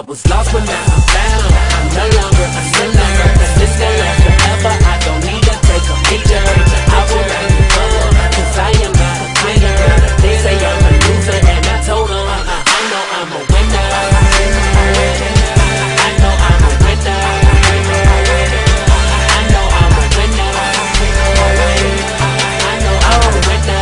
was lost but now I'm found. I'm no longer a sinner, cause this gon' last forever. I don't need to take a picture. I will not give up, cause I am not a quitter. They say I'm a loser and I told them I know I'm a winner. I know I'm a winner. I know I'm a winner. I know I'm a winner.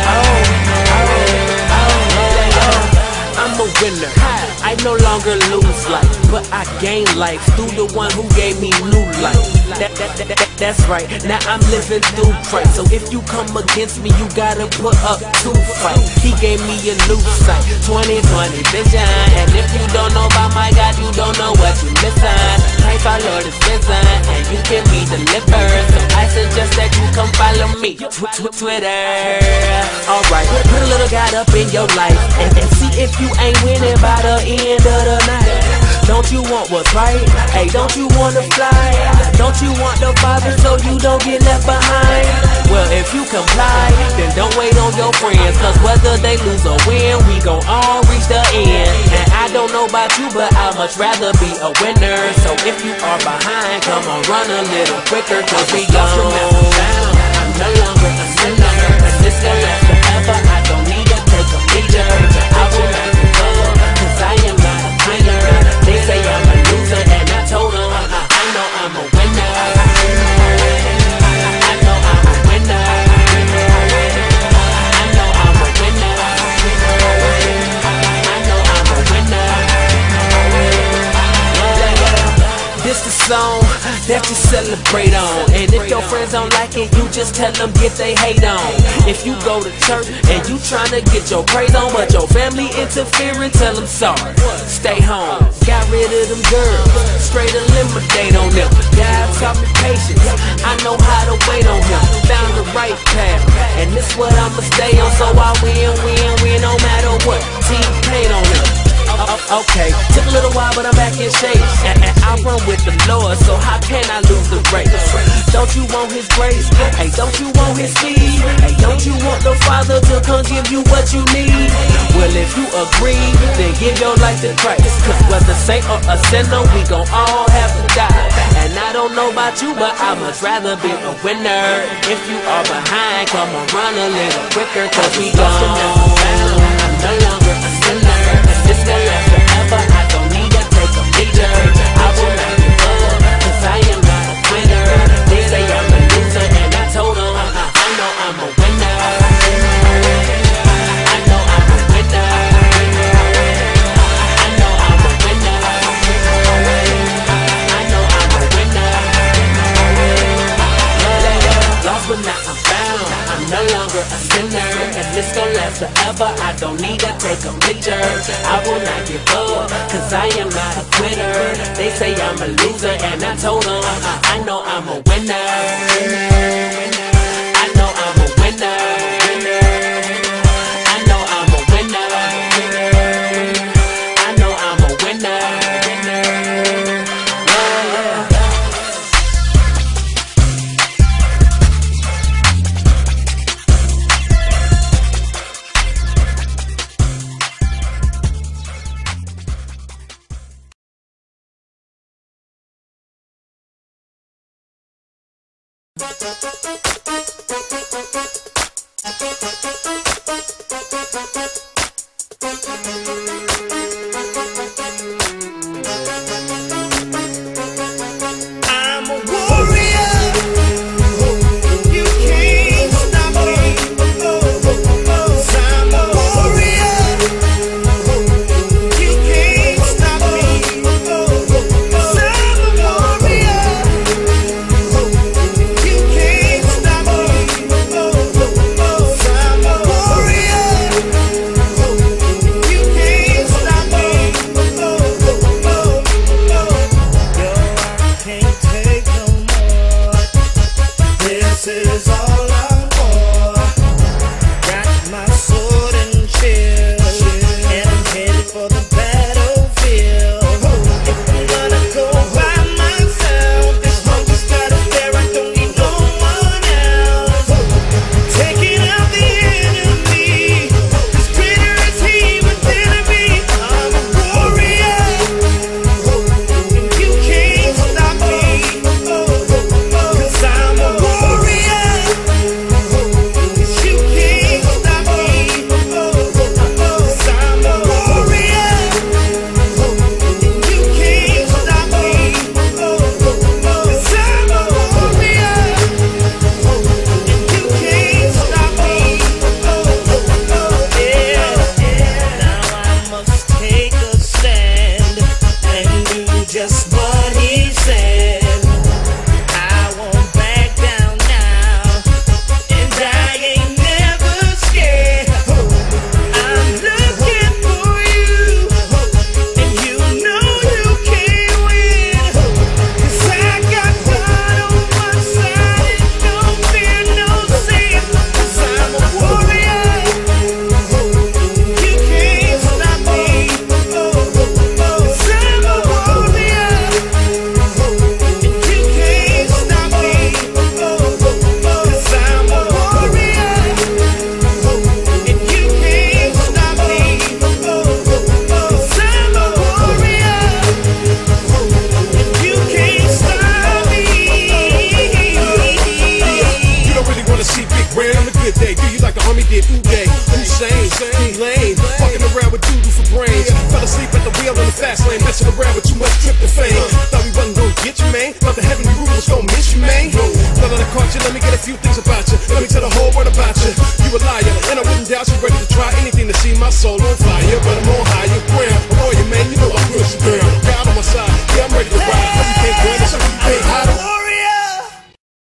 I'm a winner. I no longer lose life, but I gain life through the one who gave me new life. That's right, now I'm living through Christ. So if you come against me, you gotta put up 2 fights. He gave me a new sight, 2020 vision. And if you don't know about my God, you don't know what you missing. Christ our Lord is risen, and you can be delivered. So I suggest that you come follow me, Twitter. Alright, put a little God up in your life, and see if you ain't winning by the end of the night. Don't you want what's right? Hey, don't you wanna fly? Don't you want the Father so you don't get left behind? Well, if you comply, then don't wait on your friends, cause whether they lose or win, we gon' all reach the end. And I don't know about you, but I'd much rather be a winner. So if you are behind, come on, run a little quicker, cause we gone. I'm no longer a sinner, and this gon' last forever. I don't need to take a picture. I will not give up, cause I am not a quitter. They say I'm a loser and I told them I know I'm a winner. I know I'm a winner. I know I'm a winner. I know I'm a winner. This the song that you celebrate on. And if your friends don't like it, you just tell them get they hate on. If you go to church and you tryna get your praise on, but your family interfering, tell them sorry, stay home. Got rid of them girls, straight eliminate on them. God taught me patience, I know how to wait on him. Found the right path, and this what I'ma stay on. So I win no matter what. Team paid on them. Okay, took a little while but I'm back in shape, and I run with the Lord, so how can I lose the race? Don't you want his grace? Hey, don't you want his speed? Hey, don't you want the Father to come give you what you need? Well, if you agree, then give your life to Christ, cause whether saint or a sinner, we gon' all have to die. And I don't know about you, but I'd much rather be a winner. If you are behind, come on, run a little quicker, cause we gone. I'm no longer a sinner, and this gon' last forever. I don't need to take a picture. I will not give up, cause I am not a quitter. They say I'm a loser and I told them I know I'm a winner. I know I'm a winner. I know I'm a winner. I know I'm a winner. Lost but now I'm found. I'm no longer a sinner, and this gon' last forever. I don't need to take a picture. I will not give up, cause I am not a quitter. They say I'm a loser and I told them I know I'm a winner. I know I'm a winner. I know I'm a winner. I know I'm a winner. I'm a warrior. You can't stop me. 'Cause I'm a warrior. You can't stop me. 'Cause I'm a warrior. You can't stop me. 'Cause I'm a warrior. few things about you. Let me tell the whole world about you. You a liar, and I wouldn't doubt you ready to try anything to see my soul